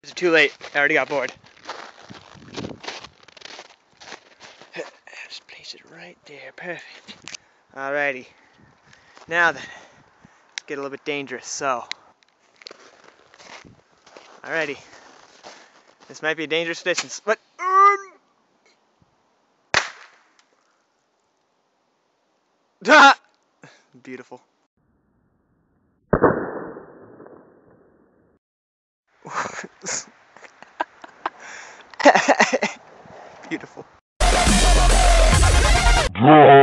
It's too late. I already got bored. Just place it right there. Perfect. Alrighty. Now then, let's get a little bit dangerous. So, alrighty. This might be a dangerous distance, but beautiful. Beautiful.